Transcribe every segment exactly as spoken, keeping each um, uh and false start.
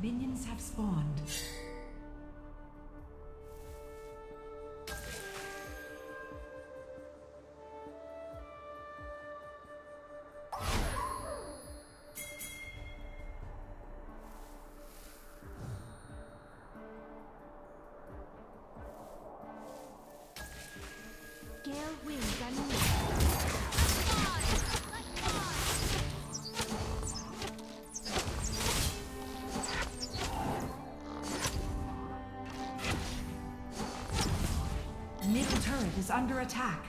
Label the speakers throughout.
Speaker 1: Minions have spawned.
Speaker 2: Gale wins and
Speaker 1: Middle turret is under attack.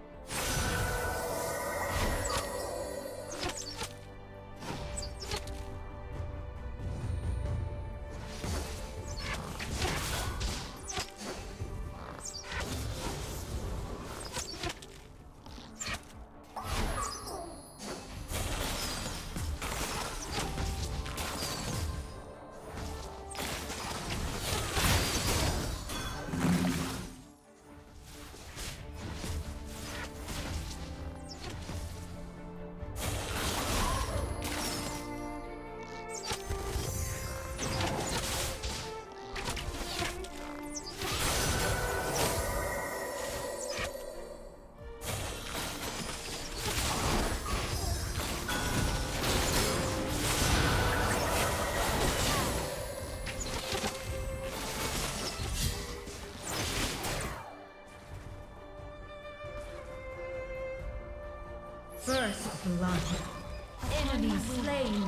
Speaker 1: First blood. Enemy slain.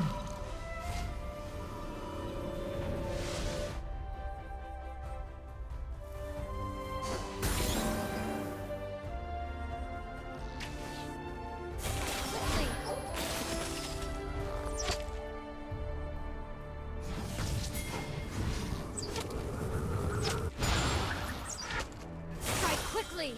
Speaker 2: strike quickly.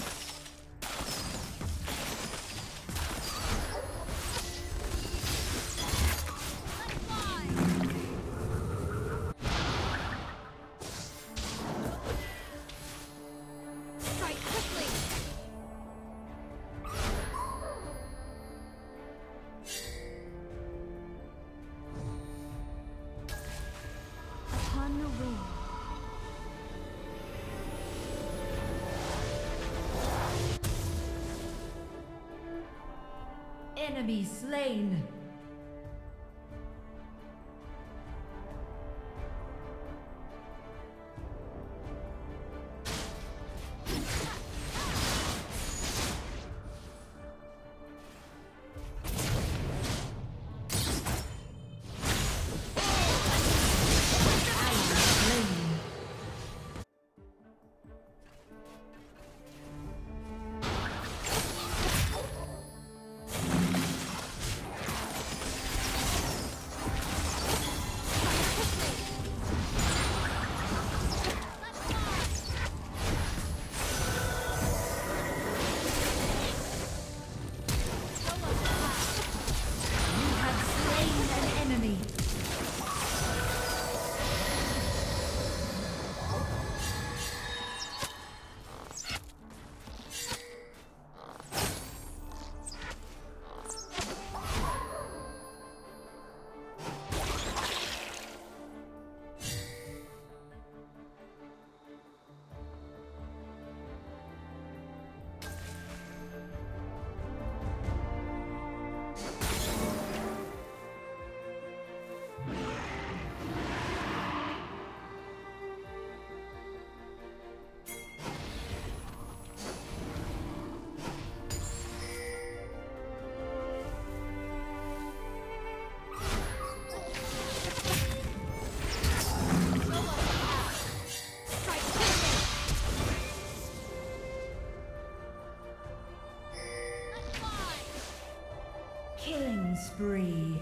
Speaker 2: On the wing.
Speaker 1: Enemy slain. Killing spree.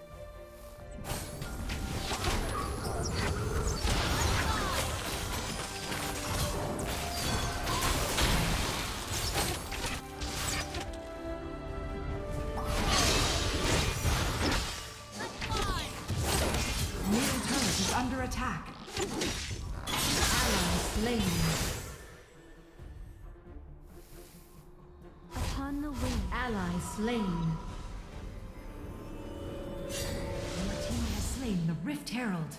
Speaker 1: Middle turret is under attack. Ally slain.
Speaker 2: Upon the wing.
Speaker 1: Ally slain. Your team has slain the Rift Herald.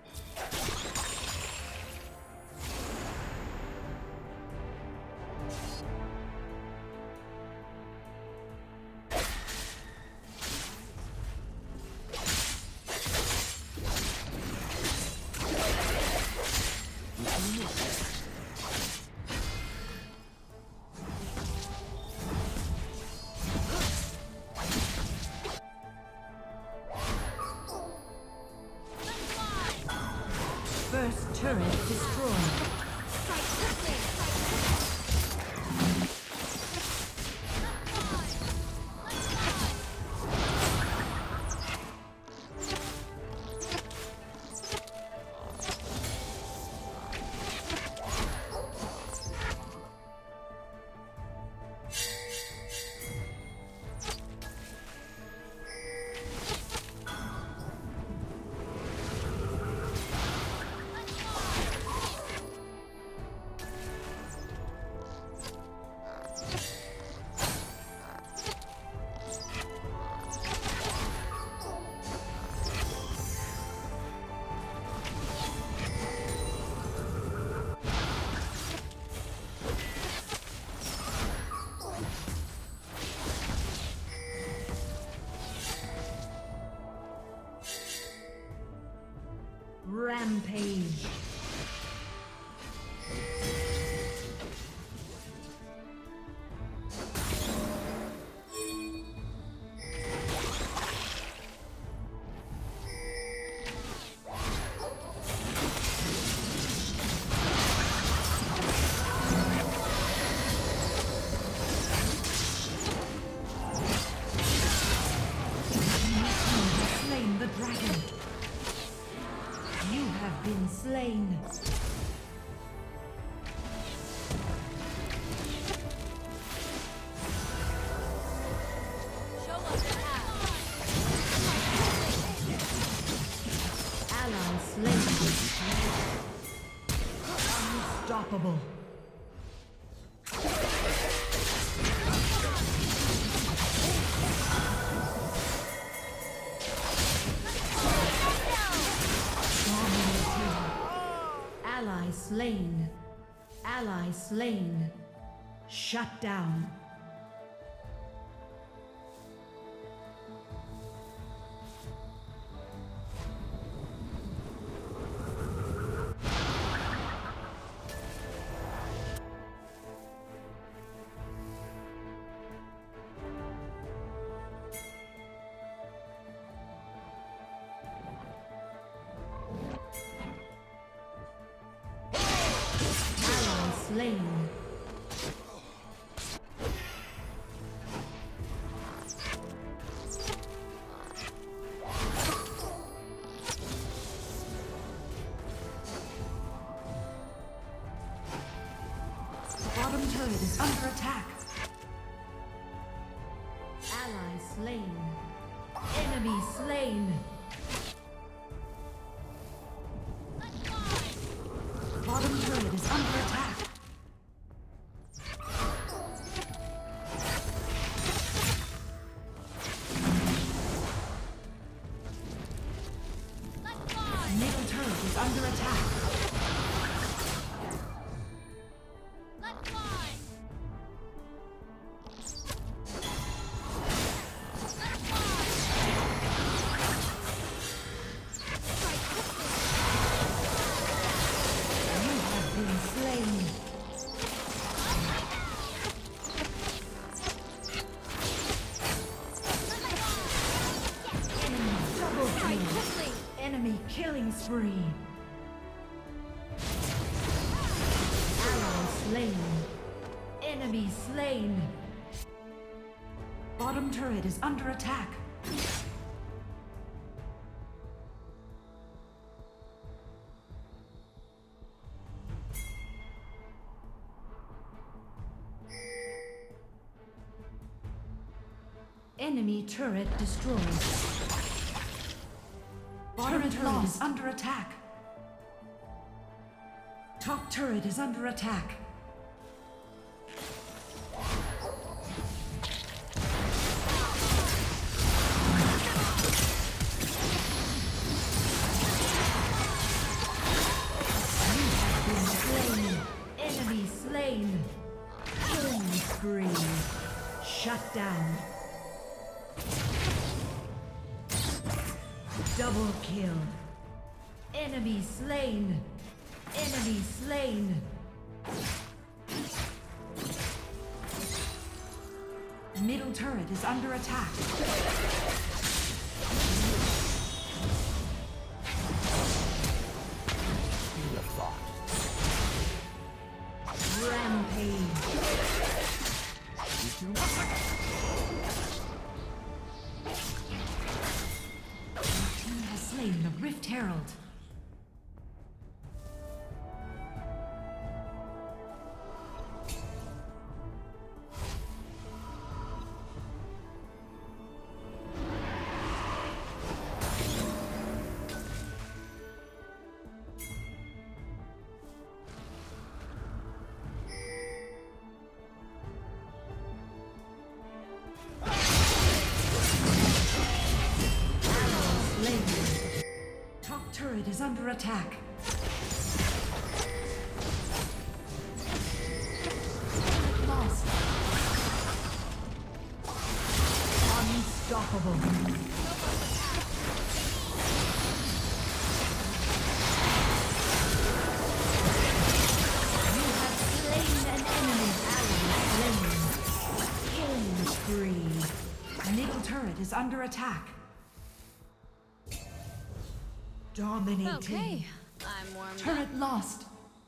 Speaker 1: First turret destroyed.
Speaker 2: Strike quickly.
Speaker 1: Rampage. Slain the dragon. You have been slain.
Speaker 2: Show us the path.
Speaker 1: Ally slain. Unstoppable. Ally slain. Ally slain. Shut down. Slain. Bottom turret is under attack. Ally slain. Enemy slain. Bottom turret is under attack. Middle turret is under attack.
Speaker 2: Let's fly.
Speaker 1: You have been slain. Enemy double kill. Enemy killing spree. Ally slain. Enemy slain. Bottom turret is under attack. Enemy turret destroyed. Bottom turret, turret is under attack. Top turret is under attack. Shut down. Double kill. Enemy slain. Enemy slain. Middle turret is under attack. Rampage. Your team has slain the Rift Herald. Turret is under attack. Lost. Unstoppable. You have slain an enemy ally. Slain. Killing spree. Middle turret is under attack. Dominating.
Speaker 2: Okay, I'm warmed
Speaker 1: Turret
Speaker 2: up.
Speaker 1: lost.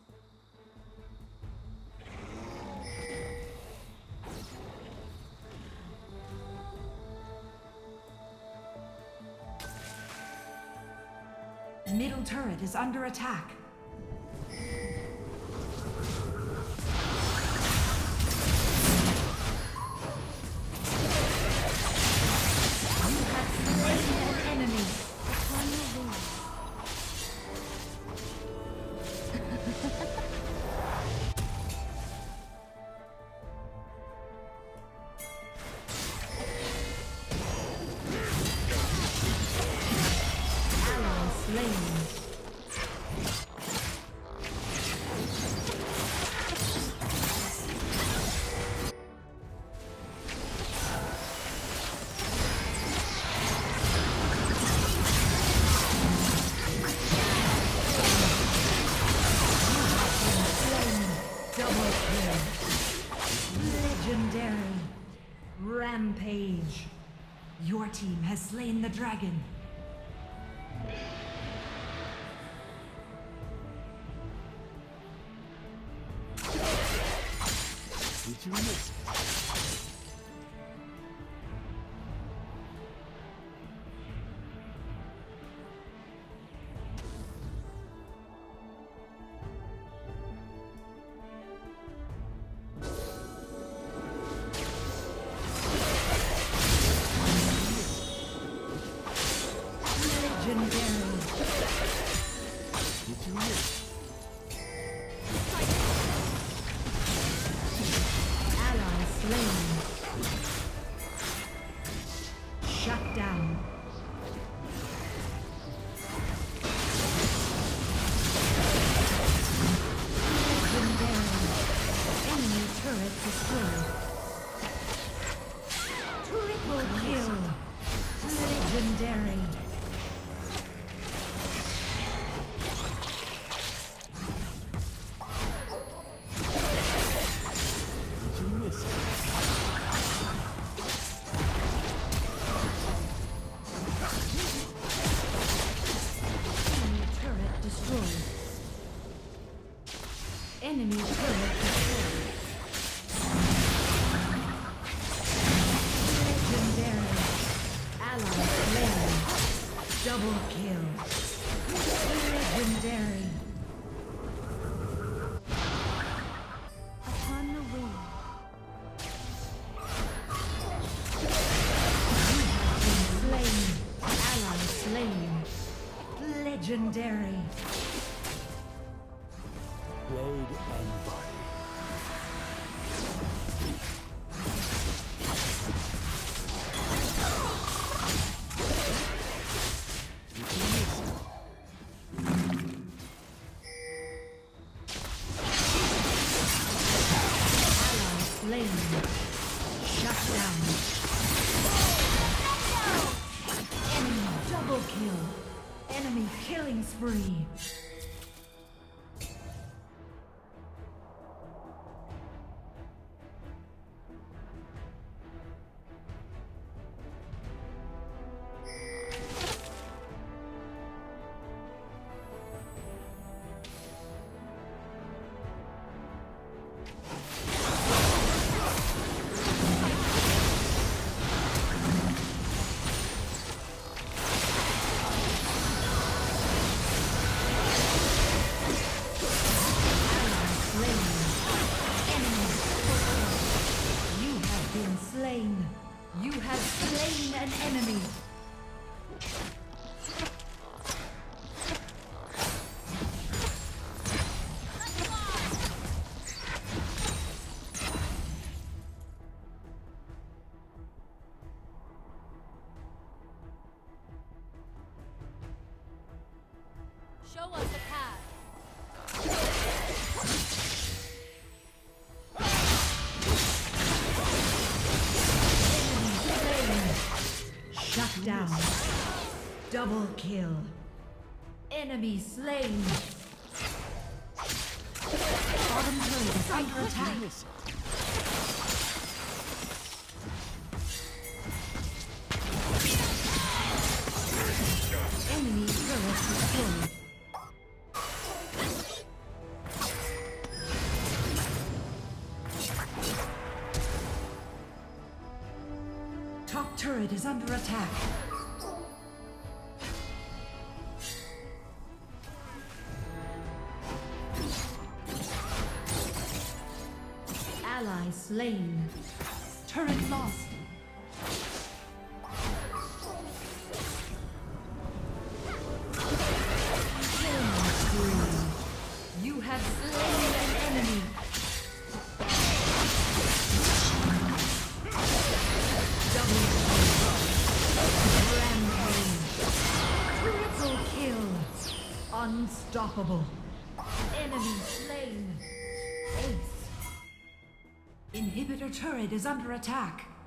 Speaker 1: Middle turret is under attack. You have slain an enemy. Rampage. Your team has slain the dragon.
Speaker 3: Did you miss? Shut down. Legendary. Enemy turret destroyed. Triple kill. Legendary. Enemy turret destroyed. Legendary. Ally slain. Double kill. Legendary.
Speaker 2: Upon the wing.
Speaker 1: You have been slain. Ally slain. Legendary.
Speaker 3: Blade and body.
Speaker 1: Ally slain. Shut down. Killing spree. You have slain an enemy.
Speaker 2: Show us a path.
Speaker 1: Shut down. Double kill. Enemy slain. Bottom turret is under attack. Enemy turret destroyed. Top turret is under attack. Ally slain. Turret lost. Killing spree. You have slain an enemy. Double kill. Rampage. Triple kill. Unstoppable. Enemy slain. Ace. Inhibitor turret is under attack.